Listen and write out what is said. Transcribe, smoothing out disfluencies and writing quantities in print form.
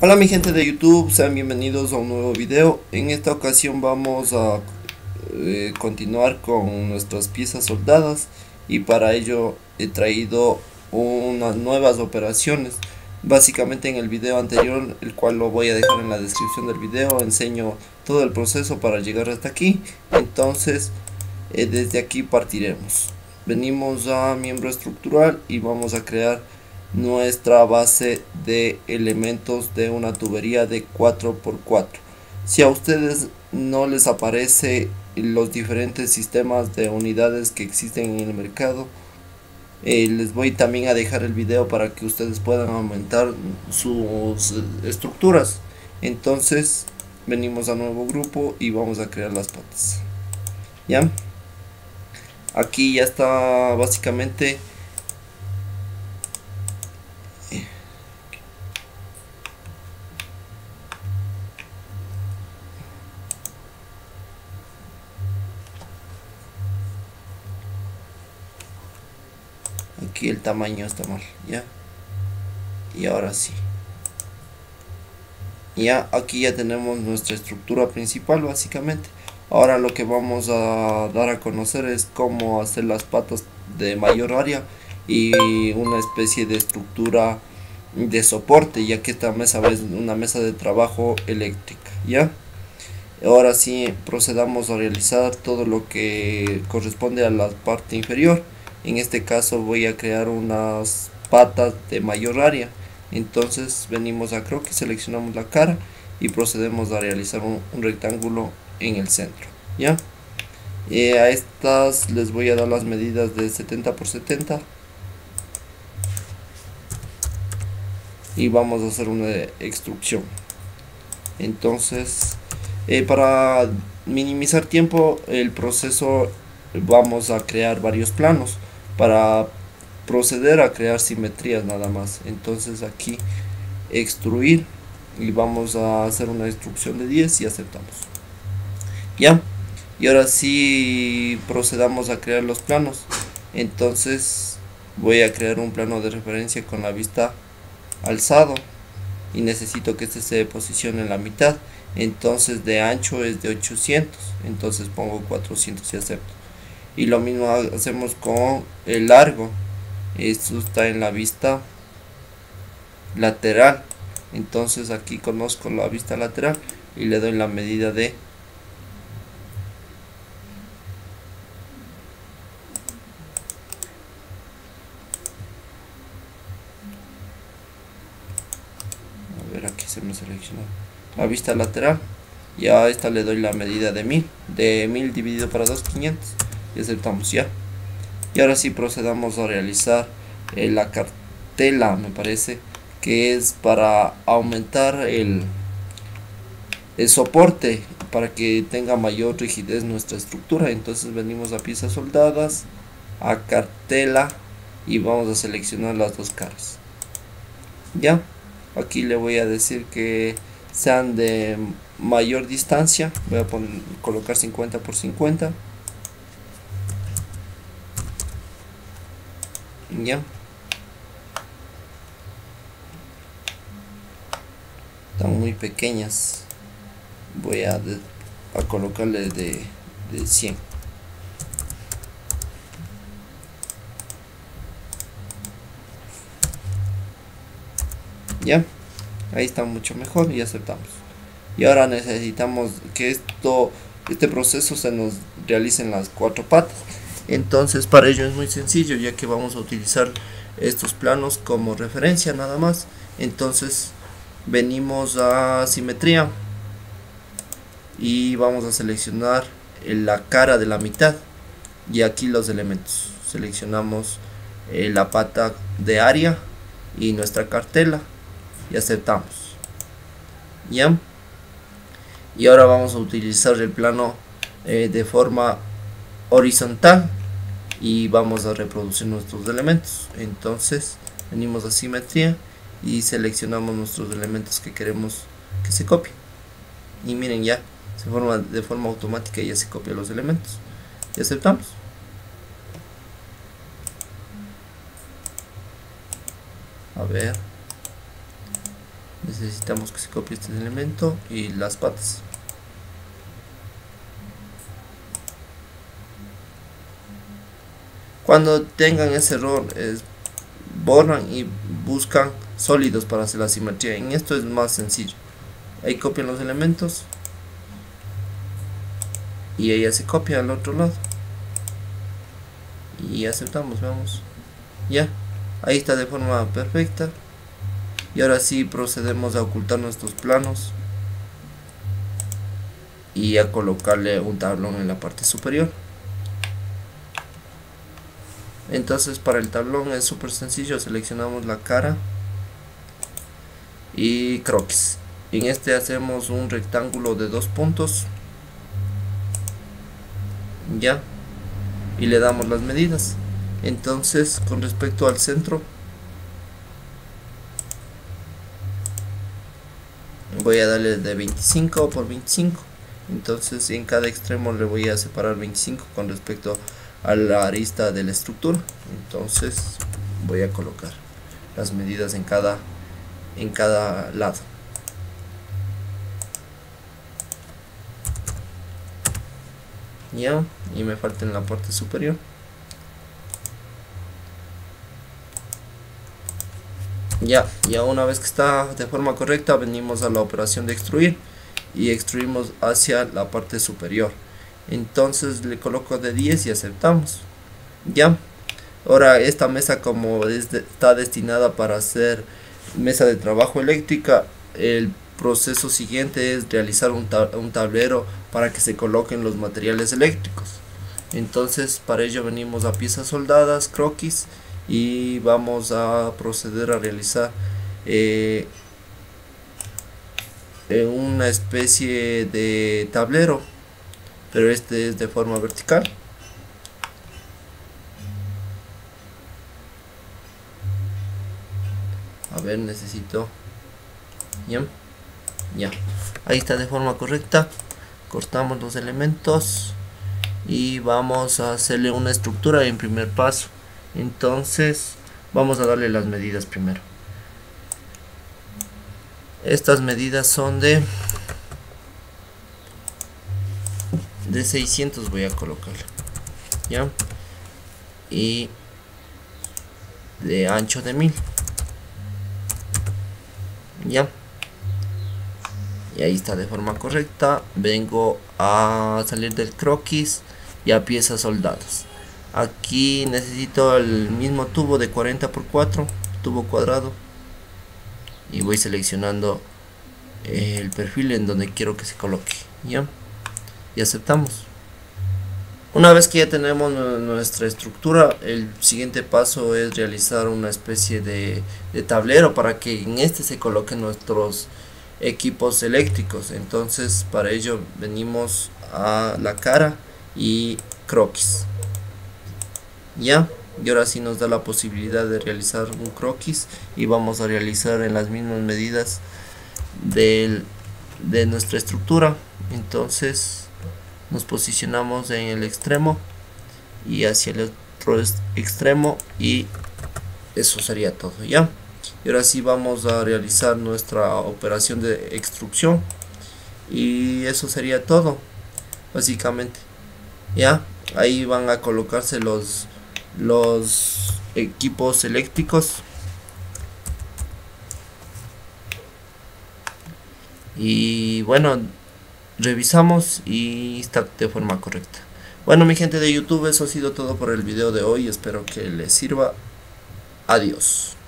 Hola mi gente de YouTube, sean bienvenidos a un nuevo video. En esta ocasión vamos a continuar con nuestras piezas soldadas y para ello he traído unas nuevas operaciones. Básicamente en el video anterior, el cual lo voy a dejar en la descripción del video, enseño todo el proceso para llegar hasta aquí. Entonces desde aquí partiremos. Venimos a miembro estructural y vamos a crear nuestra base de elementos de una tubería de 4x4. Si a ustedes no les aparece los diferentes sistemas de unidades que existen en el mercado, les voy también a dejar el video para que ustedes puedan aumentar sus estructuras. Entonces venimos a nuevo grupo y vamos a crear las patas. ¿Ya? Aquí ya está básicamente aquí el tamaño está mal, ya. Y ahora sí, ya aquí ya tenemos nuestra estructura principal básicamente. Ahora lo que vamos a dar a conocer es cómo hacer las patas de mayor área y una especie de estructura de soporte, ya que esta mesa es una mesa de trabajo eléctrica. Ya, ahora sí procedamos a realizar todo lo que corresponde a la parte inferior. En este caso voy a crear unas patas de mayor área. Entonces venimos a croquis, seleccionamos la cara y procedemos a realizar un rectángulo en el centro. ¿Ya? A estas les voy a dar las medidas de 70 por 70 y vamos a hacer una extrusión. Entonces para minimizar tiempo el proceso, vamos a crear varios planos para proceder a crear simetrías nada más. Entonces aquí extruir y vamos a hacer una extrusión de 10 y aceptamos. Ya, y ahora sí procedamos a crear los planos. Entonces voy a crear un plano de referencia con la vista alzado y necesito que este se posicione en la mitad. Entonces de ancho es de 800, entonces pongo 400 y acepto. Y lo mismo hacemos con el largo. Esto está en la vista lateral, entonces aquí conozco la vista lateral y le doy la medida de a ver, aquí se me seleccionó la vista lateral y a esta le doy la medida de 1000 dividido para 2, 500 y aceptamos. Ya, y ahora sí procedamos a realizar la cartela, me parece que es para aumentar el soporte para que tenga mayor rigidez nuestra estructura. Entonces venimos a piezas soldadas, a cartela y vamos a seleccionar las dos caras. Ya, aquí le voy a decir que sean de mayor distancia, voy a colocar 50 por 50. Ya, están muy pequeñas, voy a colocarle de 100. Ya, ahí está mucho mejor y aceptamos. Y ahora necesitamos que este proceso se nos realice en las 4 patas. Entonces para ello es muy sencillo, ya que vamos a utilizar estos planos como referencia nada más. Entonces venimos a simetría y vamos a seleccionar la cara de la mitad y aquí los elementos. Seleccionamos la pata de área y nuestra cartela y aceptamos. Ya, y ahora vamos a utilizar el plano de forma horizontal y vamos a reproducir nuestros elementos. Entonces venimos a simetría y seleccionamos nuestros elementos que queremos que se copien y miren, ya de forma automática ya se copian los elementos y aceptamos. A ver, necesitamos que se copie este elemento y las patas. Cuando tengan ese error, borran y buscan sólidos para hacer la simetría. En esto es más sencillo. Ahí copian los elementos y ella se copia al otro lado y aceptamos. Veamos, ya, ahí está de forma perfecta. Y ahora sí procedemos a ocultar nuestros planos y a colocarle un tablón en la parte superior. Entonces para el tablón es súper sencillo, seleccionamos la cara y croquis. En este hacemos un rectángulo de 2 puntos, ya, y le damos las medidas. Entonces con respecto al centro voy a darle de 25 por 25. Entonces en cada extremo le voy a separar 25 con respecto a la arista de la estructura. Entonces voy a colocar las medidas en cada lado. Ya, y me falta en la parte superior. Ya una vez que está de forma correcta, venimos a la operación de extruir y extruimos hacia la parte superior. Entonces le coloco de 10 y aceptamos. Ya, ahora esta mesa, como está destinada para hacer mesa de trabajo eléctrica, el proceso siguiente es realizar un tablero para que se coloquen los materiales eléctricos. Entonces para ello venimos a piezas soldadas, croquis, y vamos a proceder a realizar una especie de tablero, pero este es de forma vertical. A ver, necesito, ya, ahí está de forma correcta. Cortamos los elementos y vamos a hacerle una estructura en primer paso. Entonces vamos a darle las medidas primero. Estas medidas son de 600, voy a colocar, ya, y de ancho de 1000, ya, y ahí está de forma correcta. Vengo a salir del croquis y a piezas soldadas. Aquí necesito el mismo tubo de 40 por 4, tubo cuadrado, y voy seleccionando el perfil en donde quiero que se coloque, ya, y aceptamos. Una vez que ya tenemos nuestra estructura, el siguiente paso es realizar una especie de tablero para que en este se coloquen nuestros equipos eléctricos. Entonces para ello venimos a la cara y croquis, ya, y ahora sí nos da la posibilidad de realizar un croquis y vamos a realizar en las mismas medidas de nuestra estructura. Entonces nos posicionamos en el extremo y hacia el otro extremo, y eso sería todo, ya. Y ahora sí vamos a realizar nuestra operación de extrusión y eso sería todo básicamente, ya. Ahí van a colocarse los equipos eléctricos y bueno, revisamos y está de forma correcta. Bueno, mi gente de YouTube, eso ha sido todo por el video de hoy. Espero que les sirva. Adiós.